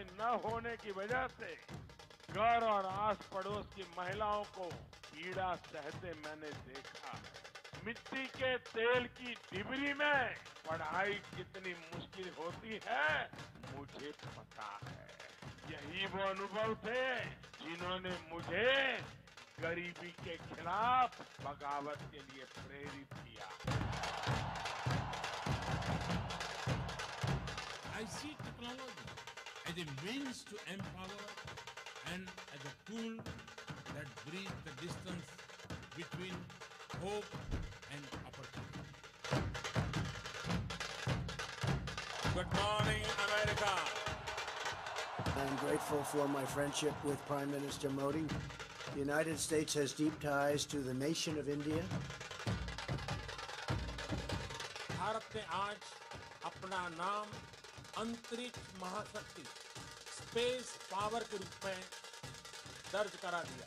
न होने की वजह से घर और आस पड़ोस की महिलाओं को पीड़ा सहते मैंने देखा है। मिट्टी के तेल की डिबरी में पढ़ाई कितनी मुश्किल होती है मुझे पता है। यही वो अनुभव थे जिन्होंने मुझे गरीबी के खिलाफ बगावत के लिए प्रेरित किया। I see technology as a means to empower and as a tool that bridges the distance between hope and opportunity. Good morning, America. I'm grateful for my friendship with Prime Minister Modi. The United States has deep ties to the nation of India. Bharat ने आज अपना नाम अंतरिक्ष महाशक्ति space power के रूप में दर्ज करा दिया।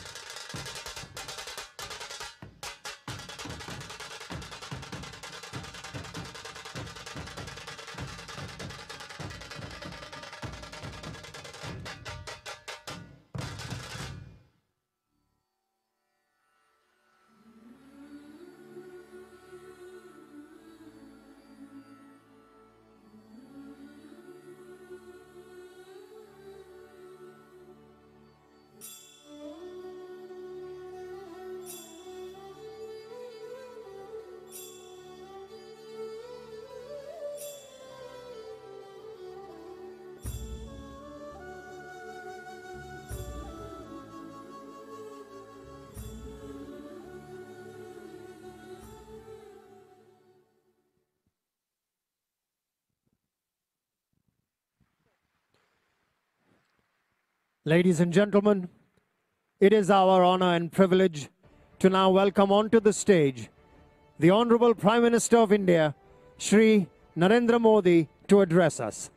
Ladies and gentlemen, it is our honor and privilege to now welcome onto the stage the Honorable Prime Minister of India, Shri Narendra Modi, to address us.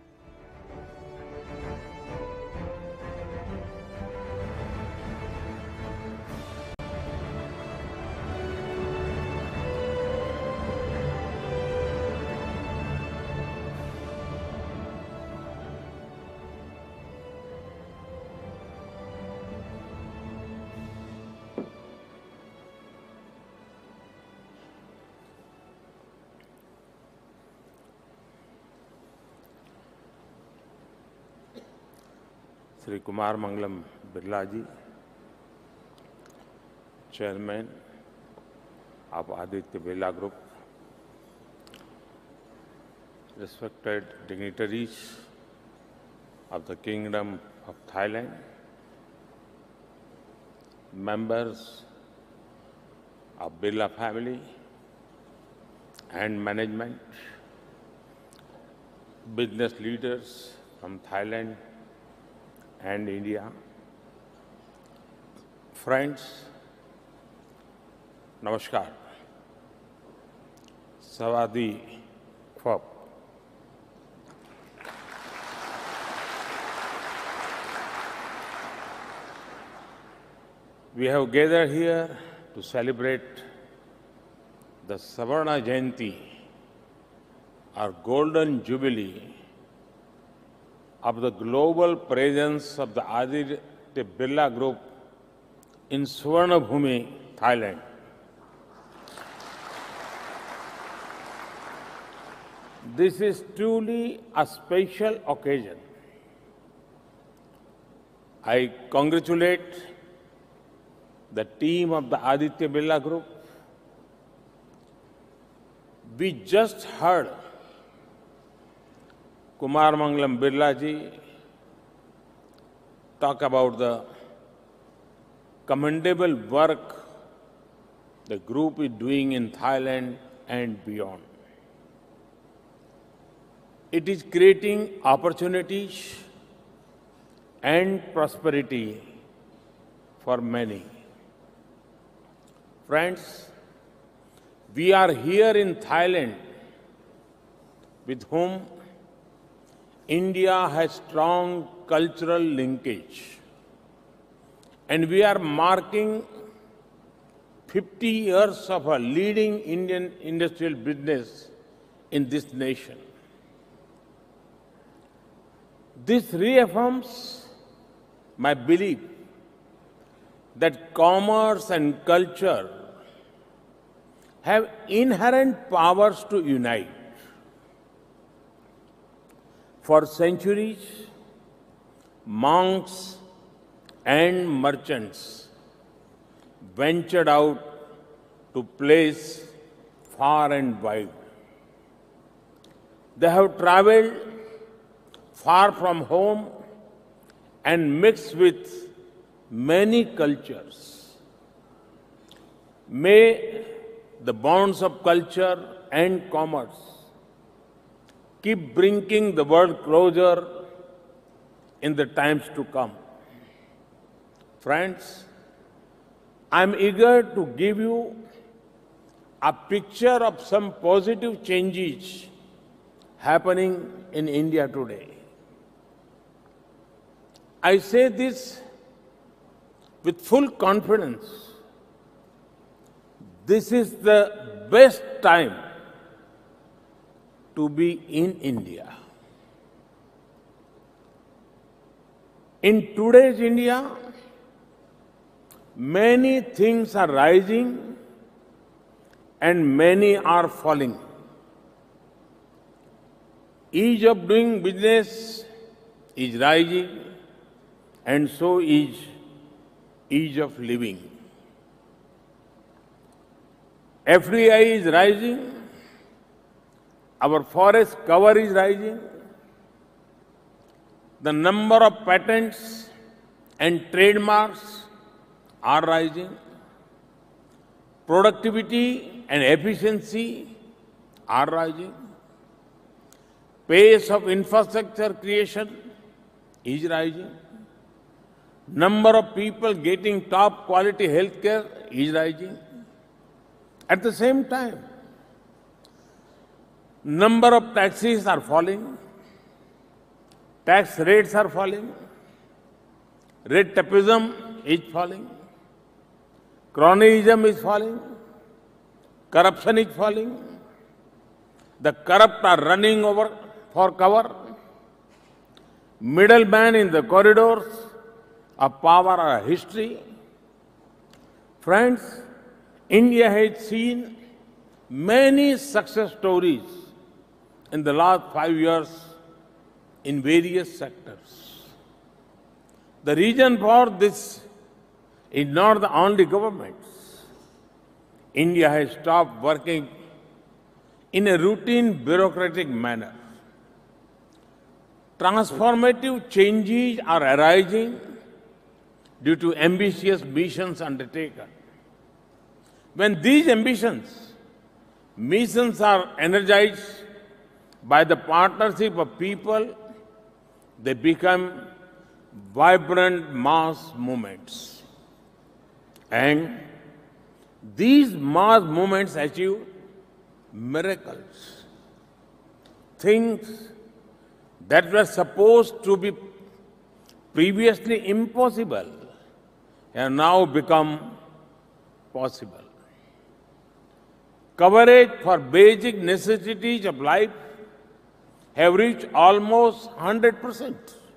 Shri Kumar Mangalam Birla ji, chairman of Aditya Birla Group, respected dignitaries of the Kingdom of Thailand, members of Birla family and management, business leaders from Thailand and India, friends, namaskar, Savadi Khop. We have gathered here to celebrate the Suvarna Jayanti, our Golden Jubilee, of the global presence of the Aditya Birla Group in Suvarna Bhumi, Thailand. This is truly a special occasion. I congratulate the team of the Aditya Birla Group. We just heard Kumar Mangalam Birla ji talk about the commendable work the group is doing in Thailand and beyond. It is creating opportunities and prosperity for many. Friends, we are here in Thailand with whom India has strong cultural linkage, and we are marking 50 years of a leading Indian industrial business in this nation. This reaffirms my belief that commerce and culture have inherent powers to unite. For centuries, monks and merchants ventured out to places far and wide. They have traveled far from home and mixed with many cultures. May the bonds of culture and commerce keep bringing the world closer in the times to come. Friends, I'm eager to give you a picture of some positive changes happening in India today. I say this with full confidence. This is the best time to be in India. In today's India, many things are rising and many are falling. Ease of doing business is rising, and so is ease of living. FDI is rising, our forest cover is rising, the number of patents and trademarks are rising, productivity and efficiency are rising, pace of infrastructure creation is rising, number of people getting top quality healthcare is rising. At the same time, number of taxes are falling, tax rates are falling, red tapeism is falling, cronyism is falling, corruption is falling, the corrupt are running over for cover, middlemen in the corridors of power are history. Friends, India has seen many success stories in the last 5 years in various sectors. The reason for this is not the only governments. India has stopped working in a routine bureaucratic manner. Transformative changes are arising due to ambitious missions undertaken. When these missions are energized by the partnership of people, they become vibrant mass movements. And these mass movements achieve miracles. Things that were supposed to be previously impossible have now become possible. Coverage for basic necessities of life have reached almost 100%.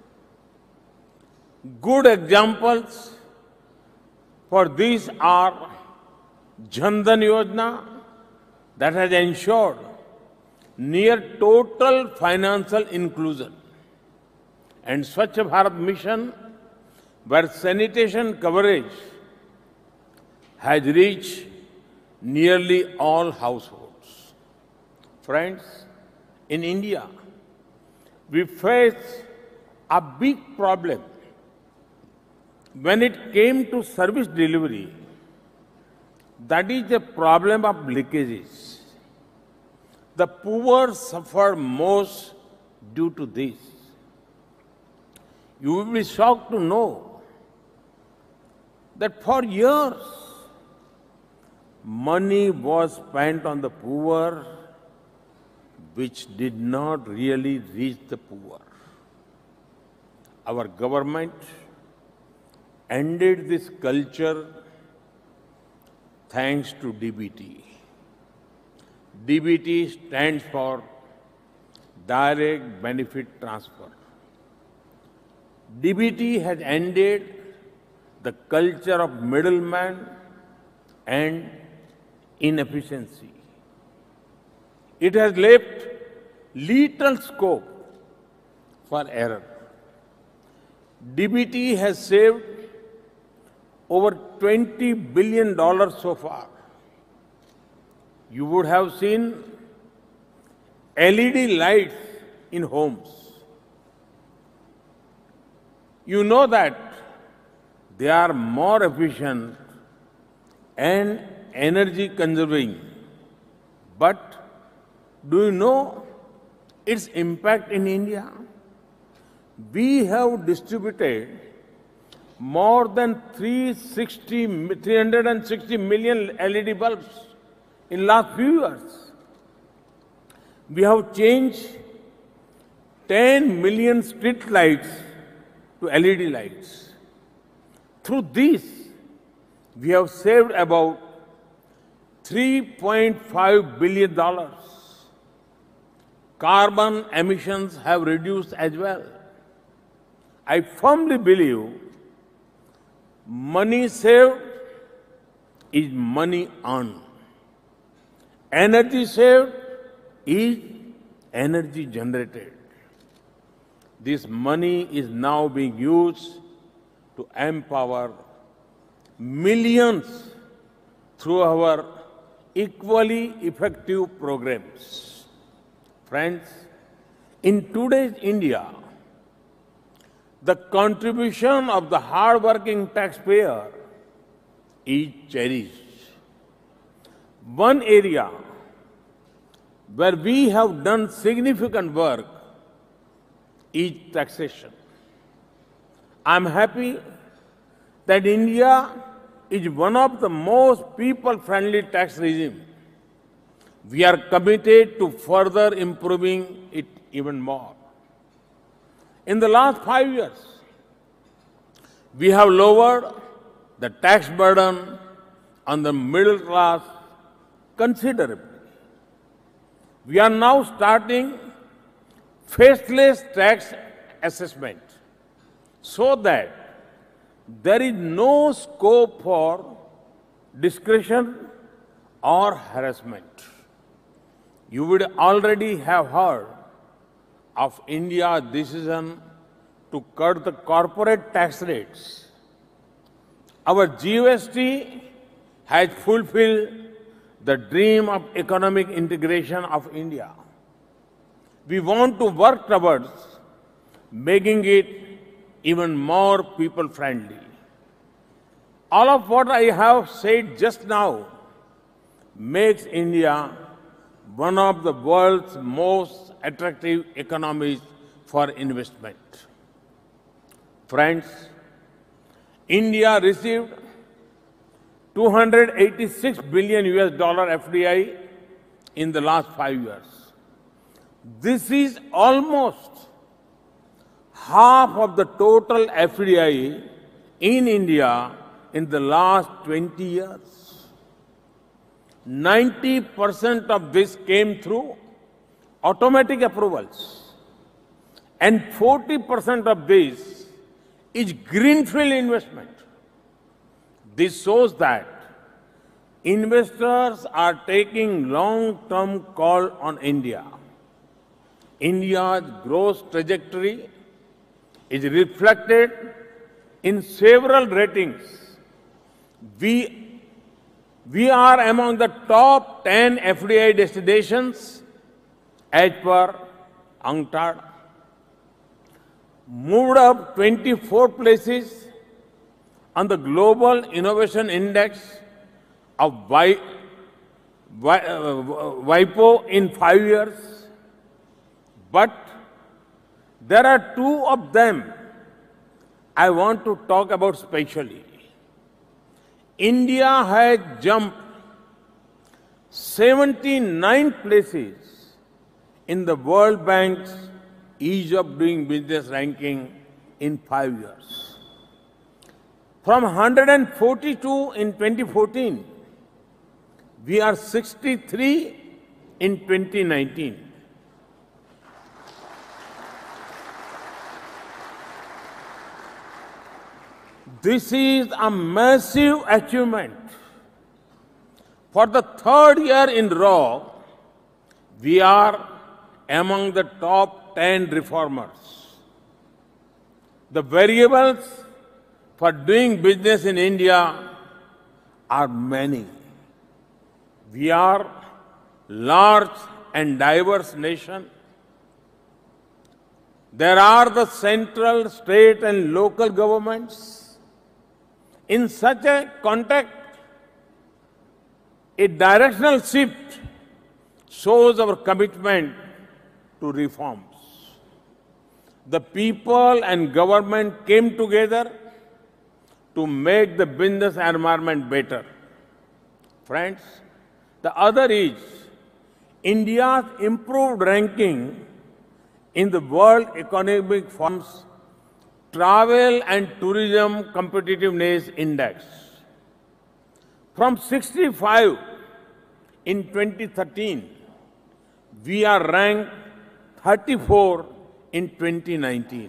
Good examples for these are Jan Dhan Yojana that has ensured near total financial inclusion, and Swachh Bharat Mission, where sanitation coverage has reached nearly all households. Friends, in India, we face a big problem when it came to service delivery. That is the problem of leakages. The poor suffer most due to this. You will be shocked to know that for years, money was spent on the poor, which did not really reach the poor. Our government ended this culture thanks to DBT. DBT stands for Direct Benefit Transfer. DBT has ended the culture of middleman and inefficiency. It has left little scope for error. DBT has saved over $20 billion so far. You would have seen LED lights in homes. You know that they are more efficient and energy conserving. But do you know its impact in India? We have distributed more than 360 million LED bulbs in last few years. We have changed 10 million street lights to LED lights. Through this, we have saved about $3.5 billion. Carbon emissions have reduced as well. I firmly believe money saved is money earned. Energy saved is energy generated. This money is now being used to empower millions through our equally effective programs. Friends, in today's India, the contribution of the hard-working taxpayer is cherished. One area where we have done significant work is taxation. I am happy that India is one of the most people-friendly tax regimes. We are committed to further improving it even more. In the last 5 years, we have lowered the tax burden on the middle class considerably. We are now starting faceless tax assessment so that there is no scope for discretion or harassment. You would already have heard of India's decision to cut the corporate tax rates. Our GST has fulfilled the dream of economic integration of India. We want to work towards making it even more people-friendly. All of what I have said just now makes India one of the world's most attractive economies for investment. Friends, India received $286 billion FDI in the last 5 years. This is almost half of the total FDI in India in the last 20 years. 90% of this came through automatic approvals, and 40% of this is greenfield investment. This shows that investors are taking long-term call on India. India's growth trajectory is reflected in several ratings. We are among the top 10 FDI destinations as per UNCTAD, moved up 24 places on the Global Innovation Index of WIPO in 5 years. But there are two of them I want to talk about specially. India has jumped 79 places in the World Bank's Ease of Doing Business ranking in 5 years. From 142 in 2014, we are 63 in 2019. This is a massive achievement. For the third year in a row, we are among the top 10 reformers. The variables for doing business in India are many. We are large and diverse nation. There are the central, state and local governments. In such a context, a directional shift shows our commitment to reforms. The people and government came together to make the business environment better. Friends, the other is India's improved ranking in the World Economic Forum's Travel and Tourism Competitiveness Index. From 65 in 2013, we are ranked 34 in 2019.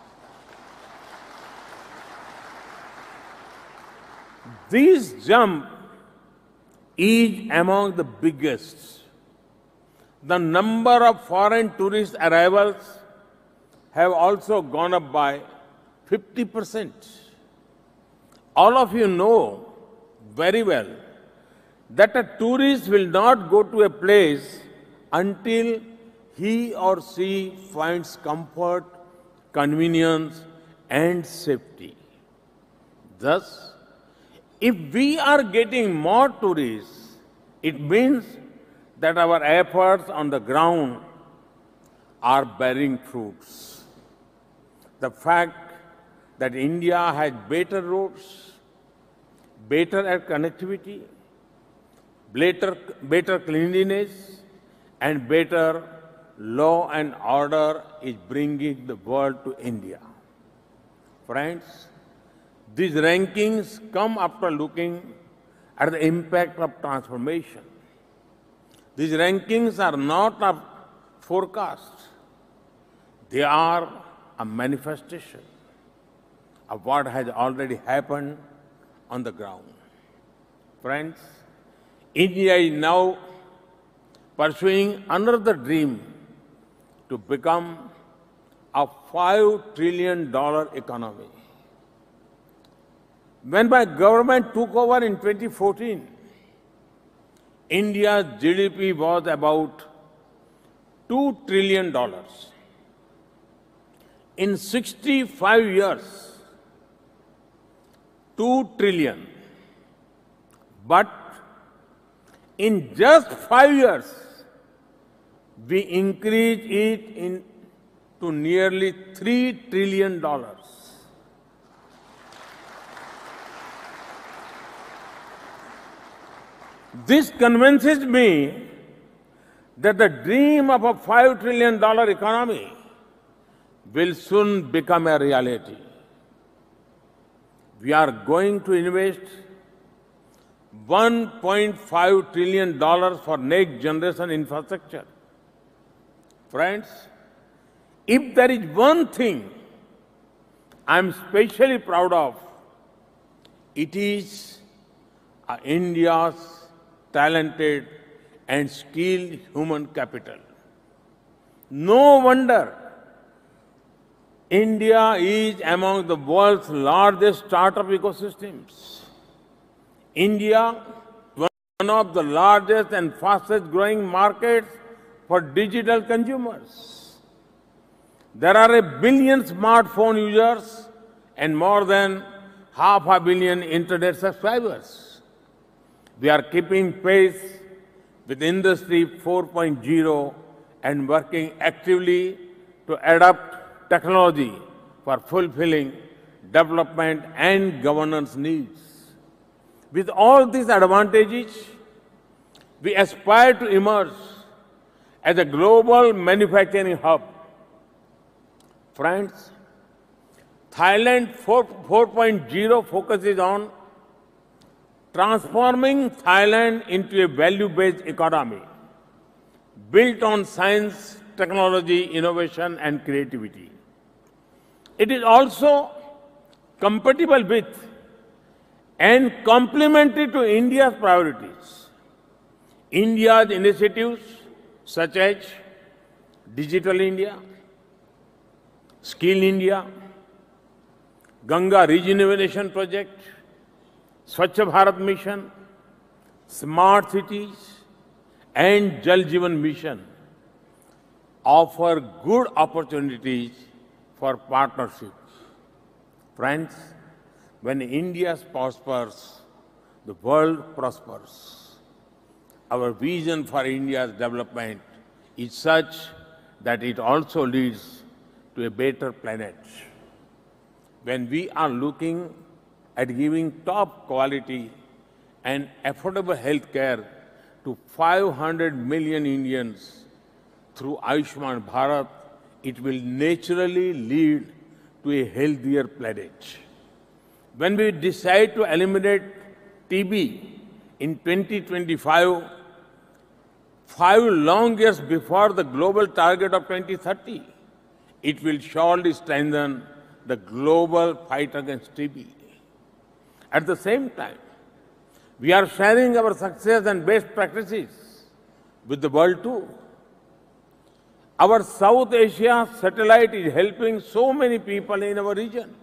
This jump is among the biggest. The number of foreign tourist arrivals have also gone up by 50%. All of you know very well that a tourist will not go to a place until he or she finds comfort, convenience, and safety. Thus, if we are getting more tourists, it means that our efforts on the ground are bearing fruits. The fact that India has better roads, better air connectivity, better cleanliness, and better law and order is bringing the world to India. Friends, these rankings come after looking at the impact of transformation. These rankings are not a forecast. They are a manifestation of what has already happened on the ground. Friends, India is now pursuing another dream to become a $5 trillion economy. When my government took over in 2014, India's GDP was about $2 trillion. In 65 years, 2 trillion. But in just 5 years, we increased it to nearly $3 trillion. This convinces me that the dream of a $5 trillion economy will soon become a reality. We are going to invest $1.5 trillion for next generation infrastructure. Friends, if there is one thing I am especially proud of, it is India's talented and skilled human capital. No wonder India is among the world's largest startup ecosystems. India is one of the largest and fastest growing markets for digital consumers. There are 1 billion smartphone users and more than 500 million internet subscribers. We are keeping pace with Industry 4.0 and working actively to adapt technology for fulfilling development and governance needs. With all these advantages, we aspire to emerge as a global manufacturing hub. Friends, Thailand 4.0 focuses on transforming Thailand into a value-based economy built on science, technology, innovation, and creativity. It is also compatible with and complementary to India's priorities. India's initiatives such as Digital India, Skill India, Ganga Rejuvenation Project, Swachh Bharat Mission, Smart Cities and Jal Jeevan Mission offer good opportunities for partnerships. Friends, when India prospers, the world prospers. Our vision for India's development is such that it also leads to a better planet. When we are looking at giving top quality and affordable health care to 500 million Indians through Ayushman Bharat, it will naturally lead to a healthier planet. When we decide to eliminate TB in 2025, 5 long years before the global target of 2030, it will surely strengthen the global fight against TB. At the same time, we are sharing our success and best practices with the world too. Our South Asia satellite is helping so many people in our region,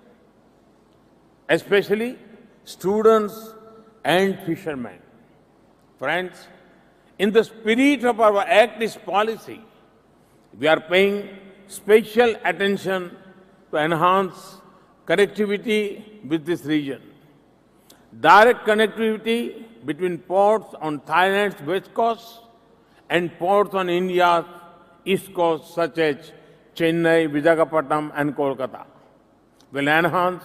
especially students and fishermen. Friends, in the spirit of our Act East policy, we are paying special attention to enhance connectivity with this region. Direct connectivity between ports on Thailand's west coast and ports on India's east coast such as Chennai, Visakhapatnam and Kolkata will enhance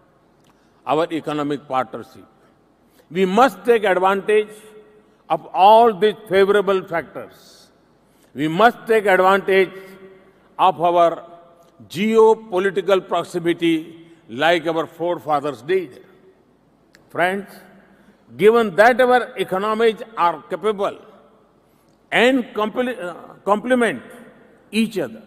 our economic partnership. We must take advantage of all these favorable factors. We must take advantage of our geopolitical proximity like our forefathers did. Friends, given that our economies are capable and complement each other,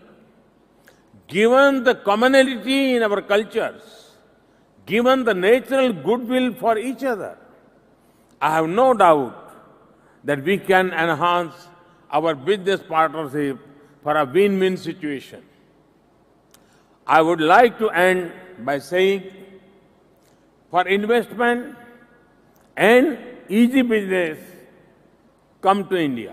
given the commonality in our cultures, given the natural goodwill for each other, I have no doubt that we can enhance our business partnership for a win-win situation. I would like to end by saying, for investment and easy business, come to India.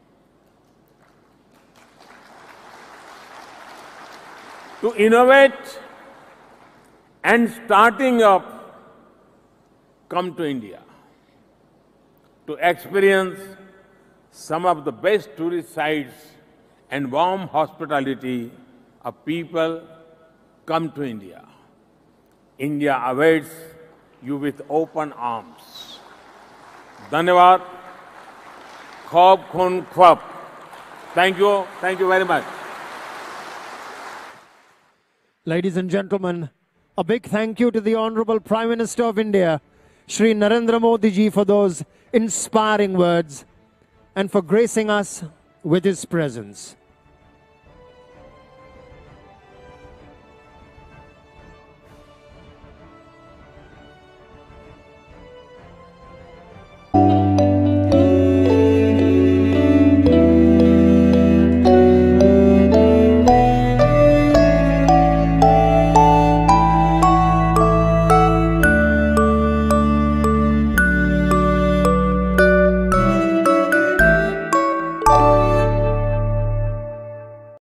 To innovate and starting up, come to India. To experience some of the best tourist sites and warm hospitality of people, come to India. India awaits you with open arms. Dhanyavad. Khob khun khwab. Thank you. Thank you very much. Ladies and gentlemen, a big thank you to the Honorable Prime Minister of India, Shri Narendra Modi ji, for those inspiring words and for gracing us with his presence.